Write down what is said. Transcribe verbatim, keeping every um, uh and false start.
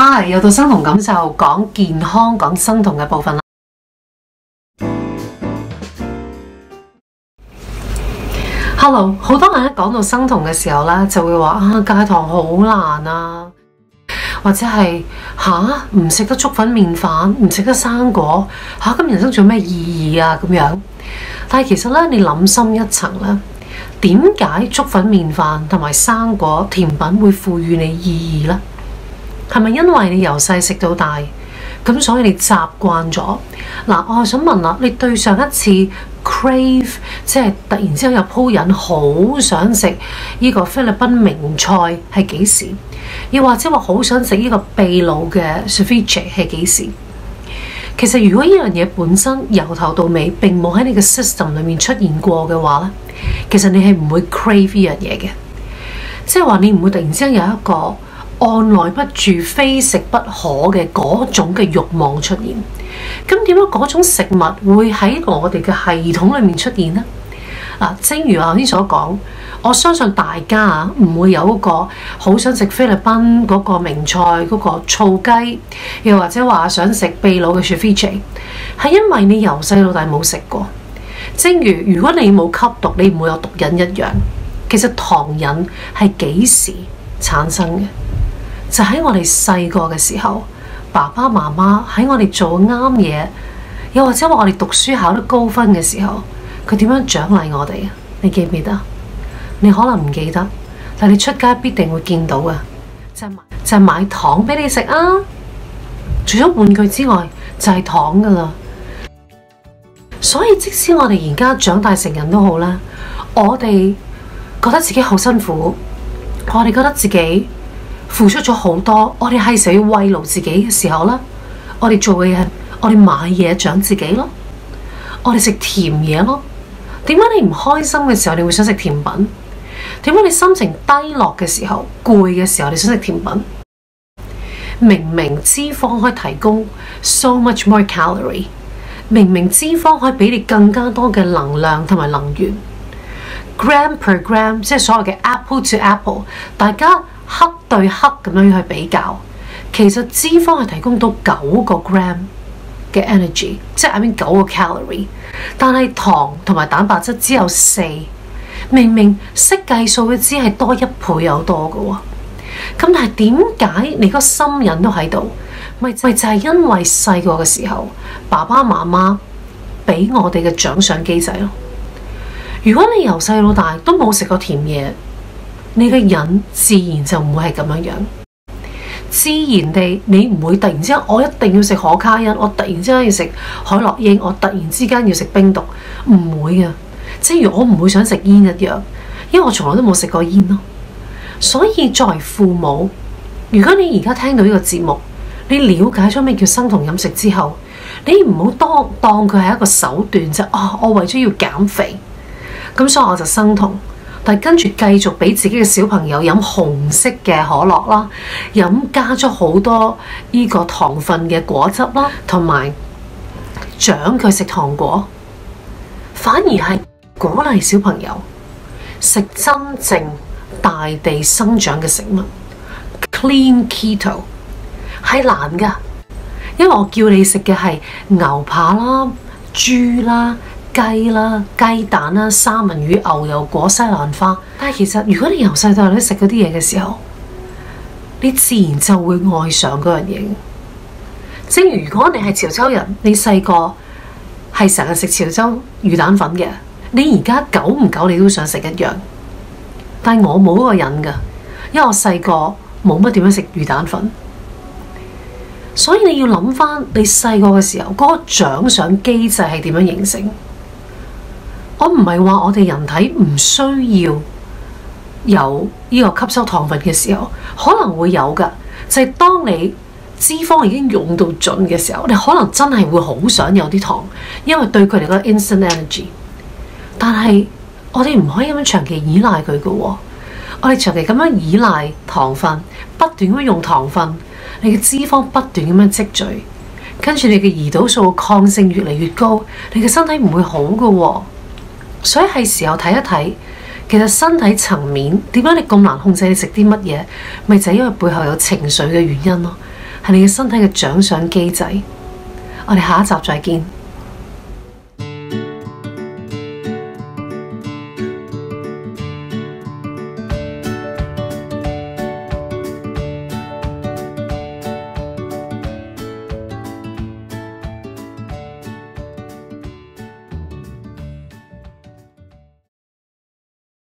嗨，又到生酮感受講健康講生酮嘅部分啦。Hello， 好多人一講到生酮嘅時候咧，就會話啊戒糖好難啊，或者係吓唔食得粥粉麵飯，唔食得生果吓，咁人生仲有咩意義啊咁樣？但係其實咧，你諗深一層咧，點解粥粉麵飯同埋生果甜品會賦予你意義呢？係咪因為你由細食到大，咁所以你習慣咗？嗱，我係想問啦，你對上一次 crave 即係突然之間有鋪癮，好想食呢個菲律賓名菜係幾時？又或者話好想食呢個秘魯嘅 ceviche 係幾時？其實如果呢樣嘢本身由頭到尾並冇喺你嘅 system 裏面出現過嘅話咧，其實你係唔會 crave 呢樣嘢嘅，即係話你唔會突然之間有一個按捺不住、非食不可嘅嗰種嘅慾望出現。咁點解嗰種食物會喺我哋嘅系統裏面出現呢？嗱，正如我頭先所講，我相信大家啊唔會有一個好想食菲律賓嗰個名菜嗰個醋雞，又或者話想食秘魯嘅 ceviche， 係因為你由細到大冇食過。正如如果你冇吸毒，你唔會有毒癮一樣。其實糖癮係幾時產生嘅？就喺我哋細個嘅時候，爸爸媽媽喺我哋做啱嘢，又或者話我哋讀書考得高分嘅時候，佢點樣獎勵我哋啊？你記唔記得？你可能唔記得，但你出街必定會見到嘅，就係買就係買糖俾你食啊！除咗玩具之外，就係糖噶啦。所以即使我哋而家長大成人都好啦，我哋覺得自己好辛苦，我哋覺得自己付出咗好多，我哋係時候要慰勞自己嘅時候啦，我哋做嘅嘢，我哋買嘢獎自己咯，我哋食甜嘢咯。點解你唔開心嘅時候你會想食甜品？點解你心情低落嘅時候、攰嘅時候你想食甜品？明明脂肪可以提供 so much more calorie， 明明脂肪可以俾你更加多嘅能量同埋能源 ，gram per gram， 即係所謂嘅 apple to apple， 大家黑對黑咁樣去比較，其實脂肪係提供到九個 gram 嘅 energy， 即係 I mean 九個 calorie， 但係糖同埋蛋白質只有四，明明識計數嘅只係多一倍有多嘅喎，咁但係點解你個心癮都喺度？咪咪就係因為細個嘅時候，爸爸媽媽俾我哋嘅獎賞機制咯。如果你由細到大都冇食過甜嘢，你嘅癮自然就唔會係咁樣樣，自然地你唔會突然之間我一定要食可卡因，我突然之間要食海洛因，我突然之間要食冰毒，唔會嘅。正如我唔會想食煙一樣，因為我從來都冇食過煙咯。所以作為父母，如果你而家聽到呢個節目，你了解咗咩叫生酮飲食之後，你唔好當當佢係一個手段啫。哦，我為咗要減肥，咁所以我就生酮。但係跟住繼續俾自己嘅小朋友飲紅色嘅可樂啦，飲加咗好多呢個糖分嘅果汁啦，同埋獎佢食糖果，反而係鼓勵小朋友食真正大地生長嘅食物 ，clean keto 係難㗎，因為我叫你食嘅係牛扒啦、豬啦、雞啦、雞蛋啦、三文魚、牛油果、西蘭花。但係其實如果你由細到大都食嗰啲嘢嘅時候，你自然就會愛上嗰樣嘢。正如如果你係潮州人，你細個係成日食潮州魚蛋粉嘅，你而家久唔久你都想食一樣。但係我冇嗰個癮㗎，因為我細個冇乜點樣食魚蛋粉。所以你要諗翻你細個嘅時候嗰個獎賞機制係點樣形成？我唔係話我哋人體唔需要有呢個吸收糖分嘅時候，可能會有㗎。就係當你脂肪已經用到盡嘅時候，你可能真係會好想有啲糖，因為對佢嚟講 instant energy。但係我哋唔可以咁樣長期依賴佢㗎喎。我哋長期咁樣依賴糖分，不斷咁用糖分，你嘅脂肪不斷咁樣積聚，跟住你嘅胰島素抗性越嚟越高，你嘅身體唔會好㗎喎。所以係時候睇一睇，其實身體層面點解你咁難控制你食啲乜嘢，咪就係因為背後有情緒嘅原因咯。 係你嘅身體嘅獎賞機制。我哋下一集再見。